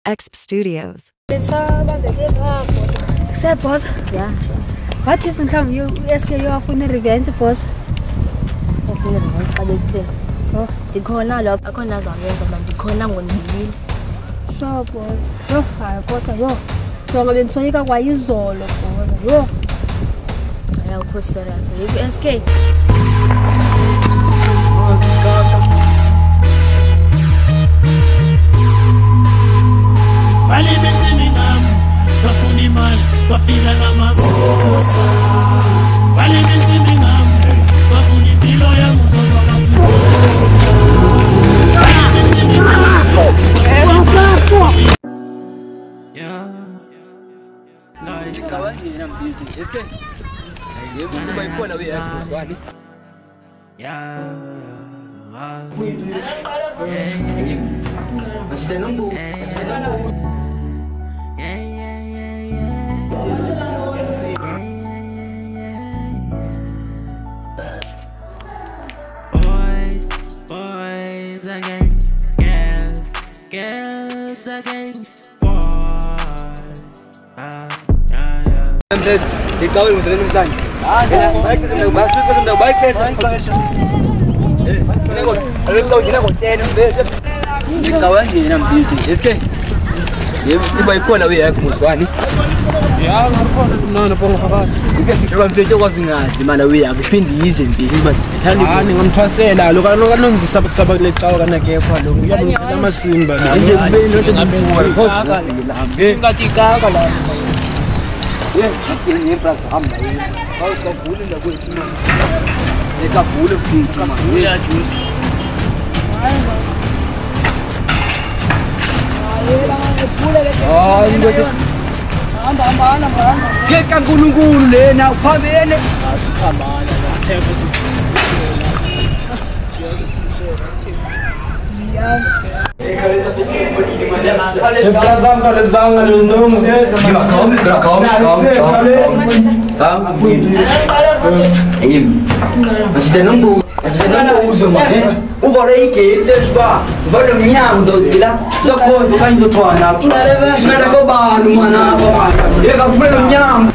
Exp Studios. Except boss. Yeah. What if you ask you are for revenge, boss? Oh, ndikhona lo akhona zawenza manje ndikhona ngondilile. Sure boss. Yo, hayi kodwa yo. Jonga bendisoyika kwayizolo boss. Yo. Aya ukho serious with SK. Vale benzini ngam, bafuna imali, bafika ngamabosa. Vale benzini ngam, bafuna impilo yangu zozwathi bosa. Vale benzini ngam. Yeah. Nice kawangena mfiti. SK. Yebo ukuthi bayikhona we yakho squad. Yeah. Boys against girls, girls against boys. Ngicabanga ukuthi namhlanje. Ngicabangena mfiti. SK. Yebo sithi bayikhona we yakho mosibani. Yeah, ngkhona no bongo phakathi. Ngeke mfethu kwazi ngazi mana we yakho iphindi yize mfiti manje. Hani ngamthwasela lo kanonzisa saba kule cawa kana kepha lo uyabona amasimba la. Nje kube into ngaphuka. Ngathi kaka la. Yeah, ngiyepraza hamba yini. Awusavule la kwethu manje. Ekavule mfiti manje. Uyajuice. Hayi ngoba hamba. Ngeke kaNkulunkulu lena uphambene. Asiphambana ngathemba Kazanga lendongo. Asinombuzo manje. Uvore igate selishba. Uvore umnyango uzodila. Sokhonza kanye uzothwana apho. Simela kobani mwana apha. Yeka vule umnyango.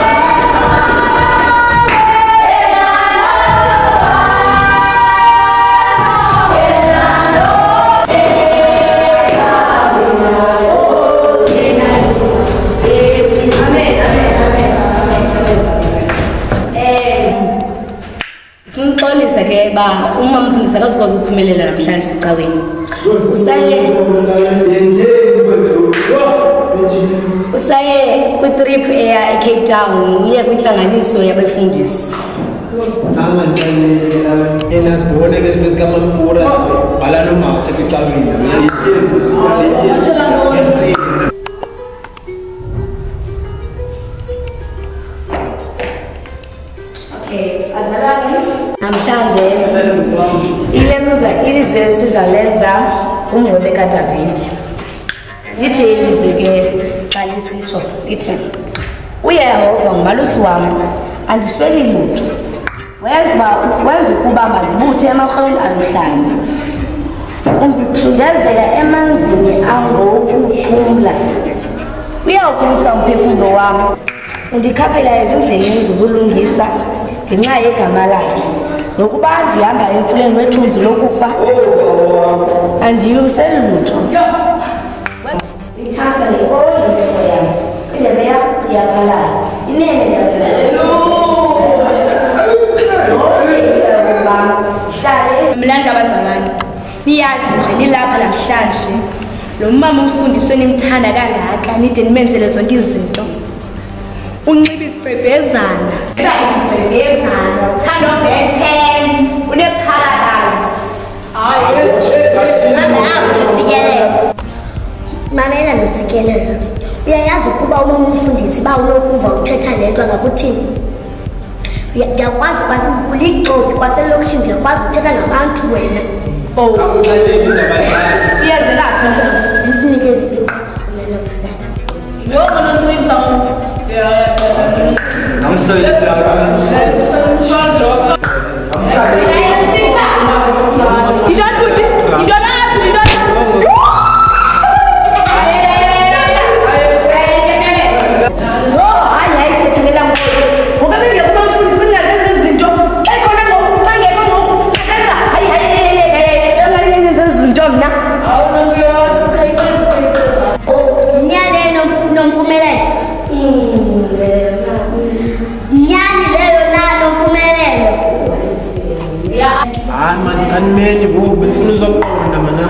Ngixolisa ke ba uma mfundisi akazikwazi ukuphumelela namhlanje sicaweni. Usaye kwi-trip eya eCape Town uye kwinhlanganiso yabefundisi. enasibone ke space kaMamfura bala noma chekicabile Namhlanje ilizwe sizalenza umngcwele kaDavid. Lithi ilizwe ke xa lisitsho lithi uYehova ngumalusi wami andisweli lutho. Wenza ukuba mandibuthe emarhweni aluhlaza. Undithundezela emanzini angokuphumla. Uyawukhulisa umphefumlo wami. Undikhaphela ezindleleni zobulungisa ngenxa yegama lakhe. Nokuba ndihamba emfuleni wethunzi lokufa andiyuseli lutho. Ithasa le-olinto yam indebe yakho iyakhalala inene ndiyakhalala. Mlanda abazalwane niyazi nje nilapha namhlanje lo mama umfundisi enimthanda kangaka nide nimenzele zonke izinto. Unxiba isicebhezana. Isicebhezana uthanda uBethen unephalazi. Hayi Mamela notsikelelo. Uyayazi ukuba uma umfundisi ba unokuva uthetha lento ngakuthini? Ndiyakwazi kwasi ulixoki kwaselokishini ndiyakwazi uthetha nabantu wena. Oh. Iyazilapha sasa. Ndikunikeze iqhaza lelo phasana. Yho nontwisa. Yeah. I'm sorry. You don't put it. You don't have. You don't.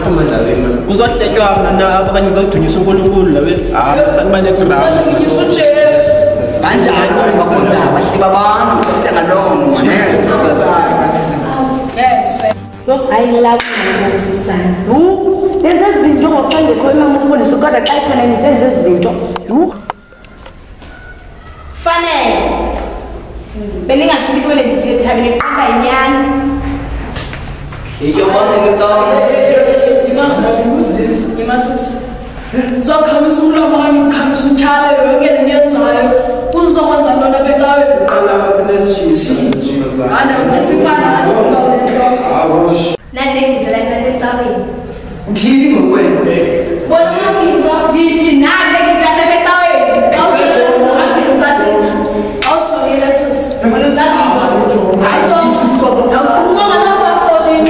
phuma ndaweni kuzohletywa mna abanye zokudunyisa uNkulunkulu la wethu sakuba neground kanjani bakwenza bahleba abantu kusengalomo yes hayi ngilapho ngosisana lenze izinto ngokungekho imama umfundisi kodwa xa ikhona nizenze izinto fanele bengingaphili kumele ndithetha beniqamba inyani imasisi uzokhamisa umlomo kanye ukhamisa utshale yonke le niyenzayo uzokwenza ntona becawe ana udisipana nandengizela nabecaweni uthini ngokwena bona ngakwenza ngithi nande ngizana becaweni awushonisa ngakwenza thina awushonile sisi wena uzaziba hayi so awuqhuma ngalapha sokini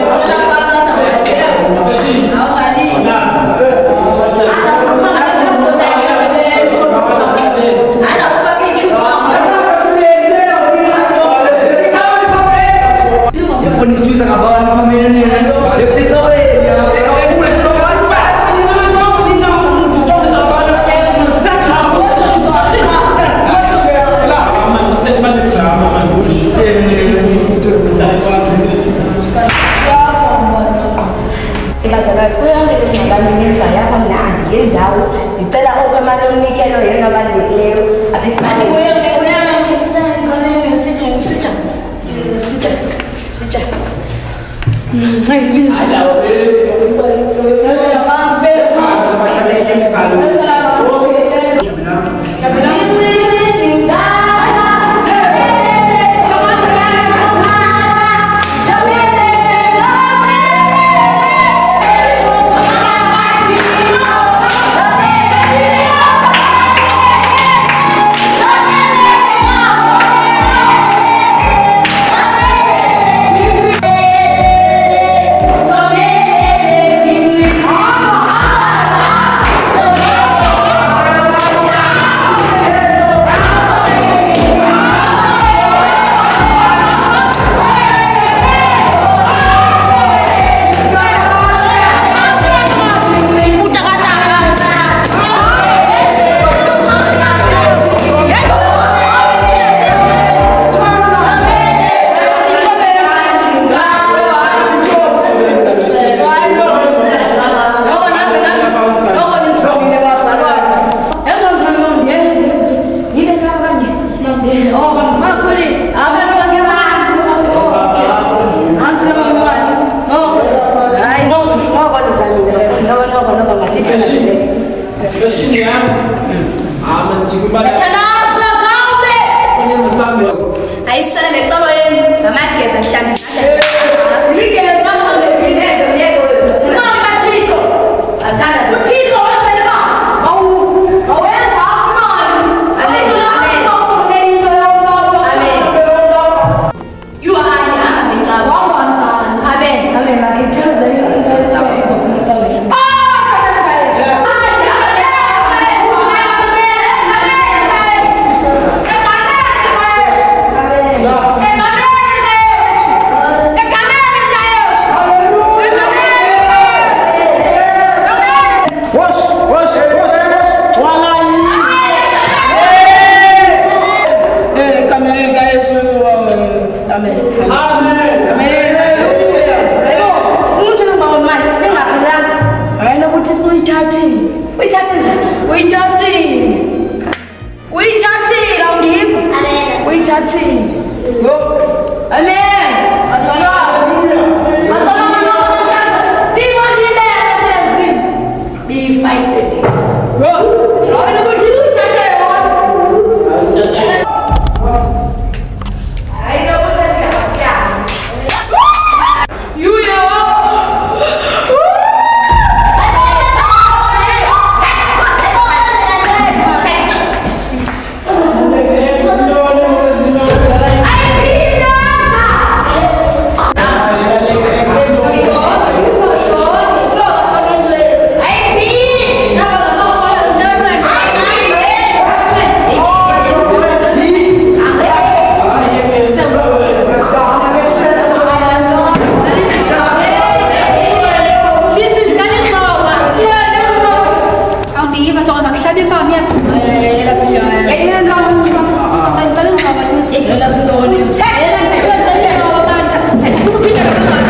Ifundisa ngabantu phambilini lekusecawena kuyongelengabaninenzayo apha mnandi ngendawo ndicela oku emali omnikelo yena obalulekileyo apha Awufika jonga kuhlaba impama yakho. Yela pia. Yena nawo. Ngicela ngaba kusi. Yela sindoni. Yela ngicela ngaba kanza. Ukuphinda ngaba.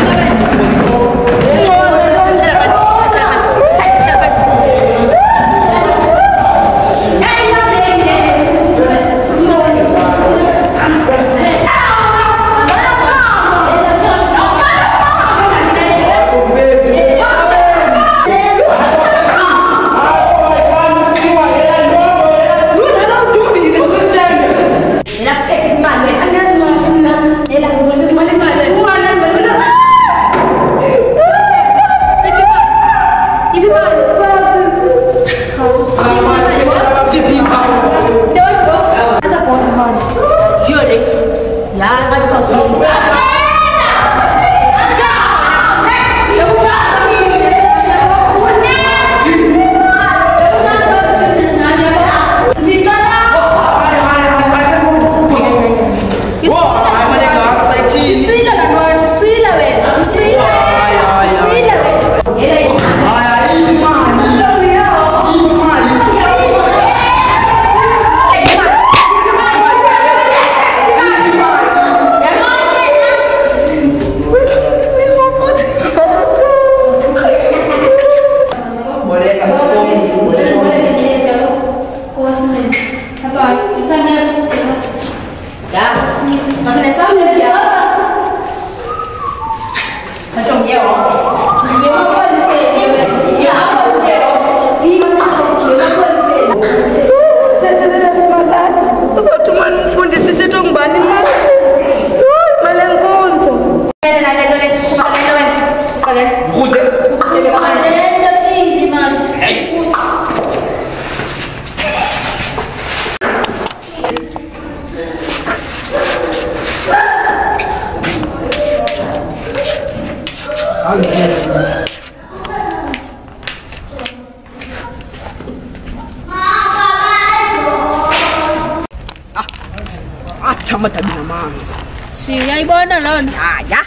Chama tabina manzi. Siyayibona lona. Haya.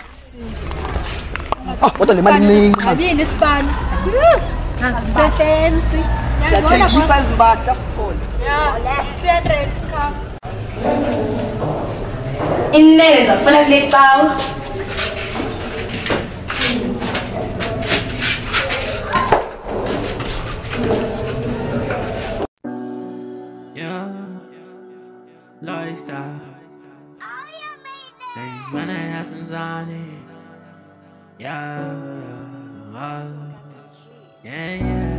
Kodwa le mali ningi. Abini ispan. Sefancy. Yathengisa izimbatha sikhona. Yeah. 300 isikhafu. Inenza funa kule cawa. Lifestyle. There's money essence on it. Yeah. Yeah, yeah.